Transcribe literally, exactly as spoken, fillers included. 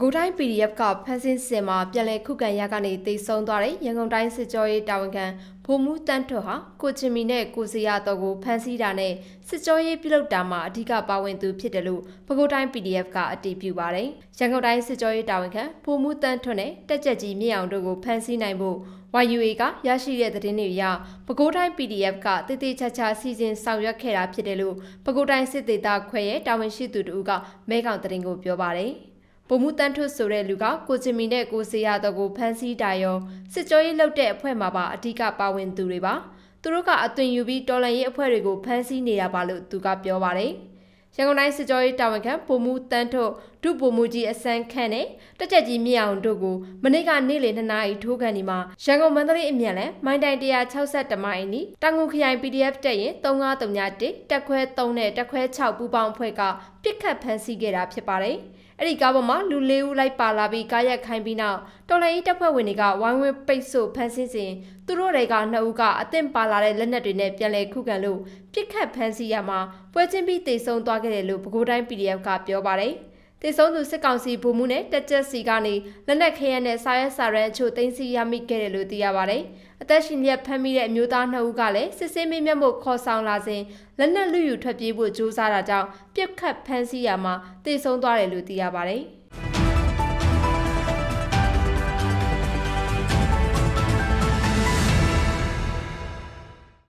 ကိုတိုင်း P D F ကဖန်ဆင်းစင်မှာပြန်လည်ခုခံရကနေတိတ်ဆုံးသွားတဲ့ရန်ကုန်တိုင်းစစ်ကြောရေးတာဝန်ခံဗိုလ်မှူးတန်းထွတ်ဟာကိုချင်မီနဲ့ကိုစရာတော်ကိုဖမ်းဆီးတာနဲ့စစ်ကြောရေးပြုလုပ်တာမှာအဓိကပါဝင်သူဖြစ်တယ်လို့ပဲခူးတိုင်း P D F ကအတည်ပြုပါတယ်။ရန်ကုန်တိုင်းစစ်ကြောရေးတာဝန်ခံဗိုလ်မှူးတန်းထွတ်နဲ့တက်ကြက်ကြီးမြင့်အောင်တို့ကိုဖမ်းဆီးနိုင်ဖို့ Y U A ကရရှိတဲ့သတင်းတွေအရပဲခူးတိုင်း P D F ကတိတိကျကျစီစဉ်ဆောင်ရွက်ခဲ့တာဖြစ်တယ်လို့ပဲခူးတိုင်းစစ်ဒေသခွဲရဲ့တာဝန်ရှိသူတို့ကမဲခေါင်သတင်းကိုပြောပါတယ်။ဗိုလ်မှူးတန်းထွတ်ဆိုတဲ့လူကကိုချင်မီနဲ့ကိုစရာတော်ကိုဖမ်းဆီးတာရောစစ်ကြောရေးလုပ်တဲ့အဖွဲ့မှာပါအဓိကပါဝင်သူတွေပါသူတို့ကအသွင်ယူပြီးတော်လှန်ရေးအဖွဲ့တွေကိုဖမ်းဆီးနေတာပါလို့သူကပြောပါတယ်ရန်ကုန်တိုင်းစစ်ကြောရေးတာဝန်ခံဗိုလ်မှူးတန်းထွတ်ဒုဗိုလ်မှူးကြီးအစန်းခန့်နဲ့တက်ကြက်ကြီးမြင့်အောင်တို့ကိုမနေ့ကနေ့လယ်နှစ်နာရီထိုးခံဒီမှာရန်ကုန်မန္တလေးအမြန်လန်မိုင်းတိုင်one sixty-oneမိုင်အနီးတန်ငူခရိုင် P D F တက်ရင်three five three oneတက်ခွဲthreeနဲ့တက်ခွဲsixပူပေါင်းအဖွဲ့ကပြစ်ခတ်ဖမ်းဆီးခဲ့တာဖြစ်ပါတယ်အဲ့ဒီကားပေါ်မှာလူ၄ဦးလိုက်ပါလာပြီးကားရက်ခိုင်းပြီးနောက်တော်လှန်ရေးတပ်ဖွဲ့ဝင်တွေကဝိုင်းဝန်းပိတ်ဆို့ဖမ်းဆီးစဉ်သူတို့တွေကနှစ်ဦးကအသင့်ပါလာတဲ့လက်နက်တွေနဲ့ပြန်လည်ခုခံလို့ပြစ်ခတ်ဖမ်းဆီးရမှာပွဲချင်းပြီးတိတ်ဆုံးသွားခဲ့တယ်လို့ပဲခူးတိုင်း P D F ကပြောပါတယ်တိတ်ဆုံးသူစစ်ကောင်စီဗိုလ်မှူးနဲ့တက်ကြက်စီကနေလက်နက်ခဲယမ်းနဲ့စာရဲစာရန်အချို့သိမ်းဆည်းရမိခဲ့တယ်လို့သိရပါတယ်အသက်ရှင်လျက်ဖမ်းမိတဲ့အမျိုးသားနှစ်ဦးကလည်းစစ်ဆေးမေးမြန်းမှုခေါ်ဆောင်လာစဉ်လက်နက်လူယူထွက်ပြေးဖို့ကြိုးစားတာကြောင့်ပြစ်ခတ်ဖမ်းဆီးရမှာတိတ်ဆုံးသွားတယ်လို့သိရပါတယ်